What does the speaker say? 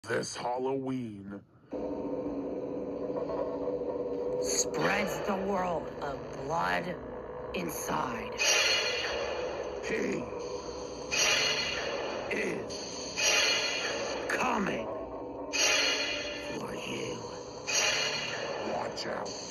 This Halloween spreads the world of blood inside. He is Coming for you. watch out.